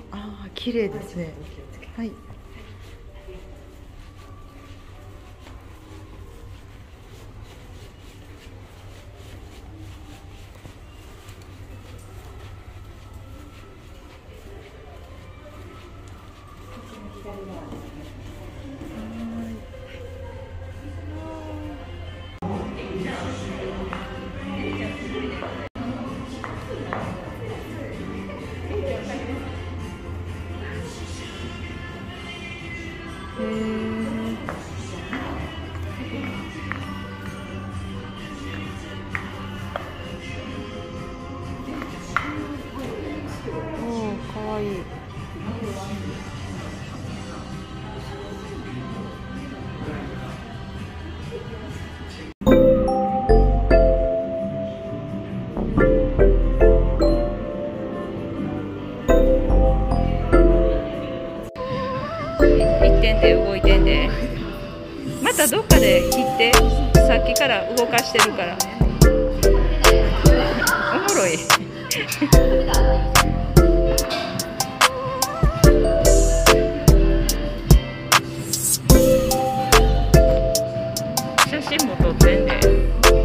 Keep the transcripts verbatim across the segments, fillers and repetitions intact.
ああ、綺麗ですね。はい。へえ。おお、かわいい。いってんで動いてんで。またどっかで切って。さっきから動かしてるから。おもろい。写真も撮ってんで。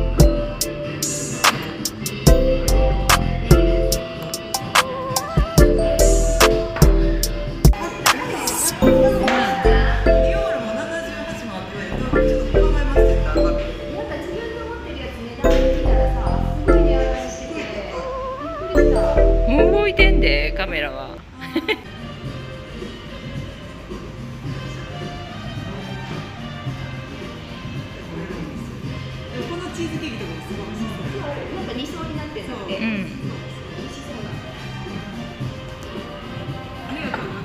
もう動いてんで、カメラは。 このチーズケーキとかもすごい美味しそう。なんかに層になってるので。うん。美味しそうだ。ありがとう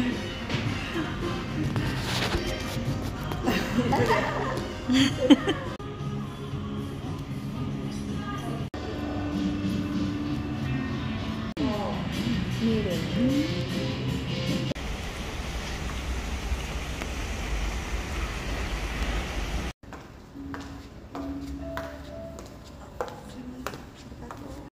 ございます。